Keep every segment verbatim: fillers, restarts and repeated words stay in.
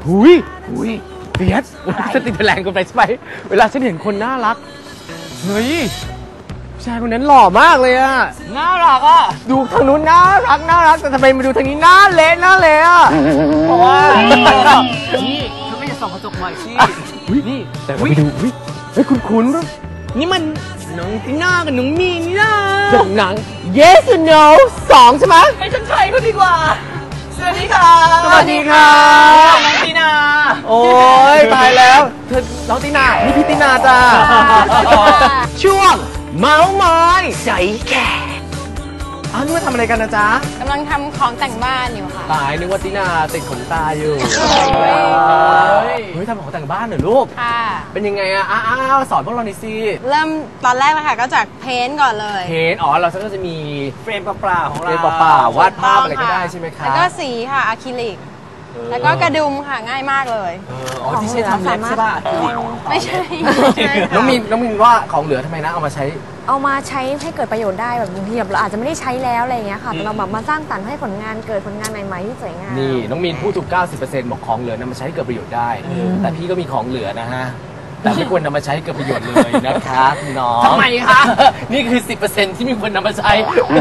หุยหุยเบียสฉันติดแรงกันไปใช่ไหมเวลาฉันเห็นคนน่ารักเฮ้ยชายคนนั้นหล่อมากเลยอะน่ารักอะดูทางนู้นน่ารักน่ารักแต่ทำไมมาดูทางนี้น่าเละน่าเละอะเพราะว่านี่เธอไม่จะส่องกระจกหน่อยสินี่แต่เราไปดูเฮ้ยเฮ้ยคุ้นๆนี่มันน้องตีน่ากับน้องมีนี่นะจากหนัง Yes or No สองใช่ไหมให้ฉันใช้ก็ดีกว่าสวัสดีค่ะสวัสดีค่ะน้องตีน่าโอ้ยตายแล้วเธอน้องตีน่านี่พี่ตีน่าจ้าช่วงเมาส์มอยใจแก่อ้าวนี่มาทำอะไรกันนะจ๊ะกำลังทำของแต่งบ้านอยู่ค่ะตายนึกว่าตีน่าติดขนตาอยู่เฮ้ยทำของแต่งบ้านเหรอลูกค่ะเป็นยังไงอะอ้าวสอนพวกเราหน่อยสิเริ่มตอนแรกเลยค่ะก็จากเพ้นท์ก่อนเลยเพ้นท์อ๋อเราก็จะมีเฟรมเปล่าๆของเราเฟรมเปล่าๆวาดภาพอะไรก็ได้ใช่ไหมคะแล้วก็สีค่ะอะคริลิกแล้วก็กระดุมค่ะง่ายมากเลยอ๋อที่ใช้ทำเล็บใช่ป่ะไม่ใช่น้องมินน้องมินว่าของเหลือทำไมนะเอามาใช้เอามาใช้ให้เกิดประโยชน์ได้แบบบางทีแบบเราอาจจะไม่ได้ใช้แล้วอะไรอย่างเงี้ยค่ะแต่เราแบบมาสร้างสรรค์ให้ผลงานเกิดผลงานใหม่ๆที่สวยงามนี่น้องมินพูดถูก เก้าสิบเปอร์เซ็นต์ บอกของเหลือนำมาใช้ให้เกิดประโยชน์ได้แต่พี่ก็มีของเหลือนะฮะแต่ไม่ควรนำมาใช้ให้เกิดประโยชน์เลยนะคะน้องทำไมคะนี่คือ สิบเปอร์เซ็นต์ ที่มีคนนำมาใช้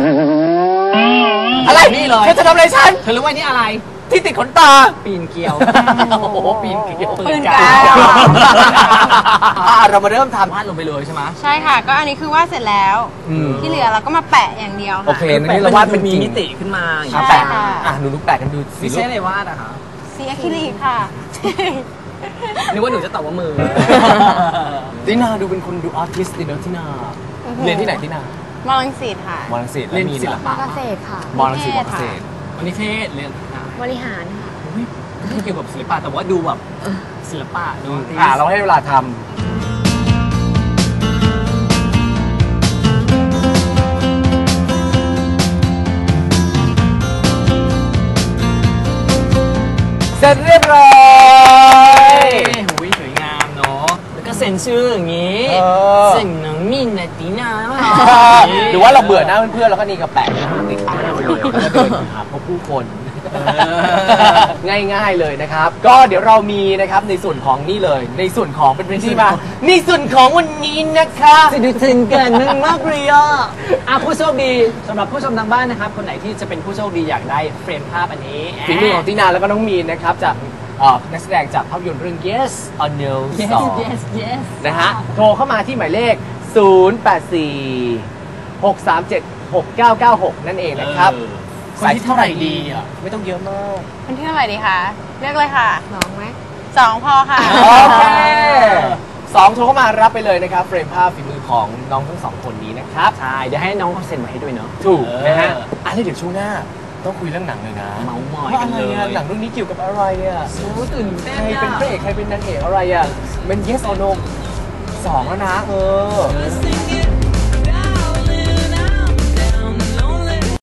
อะไรนี่เลยเธอจะทำอะไรฉันเธอรู้ว่านี่อะไรที่ติดขนตาปีนเกลียวโอ้โหปีนเกลียวปืนกาวเรามาเริ่มทำพาดลงไปเลยใช่ไหมใช่ค่ะก็อันนี้คือวาดเสร็จแล้วที่เหลือเราก็มาแปะอย่างเดียวค่ะโอเคนี่เราวาดเป็นมีมิติขึ้นมาแปะอ่ะหนูนุ๊กแปะกันดูสีใช่เลยวาดอะคะสีอะคริลิกค่ะนึกว่าหนูจะตอบว่ามือตินาดูเป็นคนดูอาร์ติสต์ดีเนอะตินาเรียนที่ไหนตินามอลังสิตค่ะมอลังสิตเรียนศิลปะเกษตรค่ะมอลังสิตมอลังสิตนิเทศเรียนบริหารค่ะไม่เกี่ยวกับศิลปะแต่ว่าดูแบบศิลปะดูอ่าเราให้เวลาทำเสร็จเรียบร้อยหุยสวยงามเนาะแล้วก็เซ็นชื่ออย่างงี้เซ็นน้องมินนะตีน่าหรือว่าเราเบื่อหน้าเพื่อนๆแล้วก็นี่กับแปะติดตั้งไปเลยแล้วก็เดินหาพบผู้คนง่ายๆเลยนะครับก็เดี๋ยวเรามีนะครับในส่วนของนี่เลยในส่วนของเป็นพื้นที่มาในส่วนของวันนี้นะคะสนุกสนานมากมากเลยอ่ะอ่ะผู้โชคดีสำหรับผู้ชมทางบ้านนะครับคนไหนที่จะเป็นผู้โชคดีอยากได้เฟรมภาพอันนี้ฝีมือของตินาแล้วก็น้องมีนนะครับจากนักแสดงจากภาพยนตร์เรื่อง Yes or No สอง yes yes นะฮะโทรเข้ามาที่หมายเลขศูนย์ แปด สี่ หก สาม เจ็ด หก เก้า เก้า หกนั่นเองนะครับสายที่เท่าไหร่ดีอ่ะไม่ต้องเยอะมากคนที่เท่าไหร่ดีคะเลือกเลยค่ะสองไหมสองพอค่ะโอเคสองโทรเข้ามารับไปเลยนะครับเฟรมภาพฝีมือของน้องทั้งสองคนนี้นะครับใช่เดี๋ยวให้น้องเขาเซ็นมาให้ด้วยเนาะถูกนะฮะอ่ะแล้วเดี๋ยวช่วงหน้าต้องคุยเรื่องหนังเลยนะเมาส์มอยกันเลยหนังเรื่องนี้เกี่ยวกับอะไรอ่ะโอ้ตื่นเต้นใครเป็นพระเอกใครเป็นนางเอกอะไรอ่ะเป็น Yes or No สองแล้วนะเออ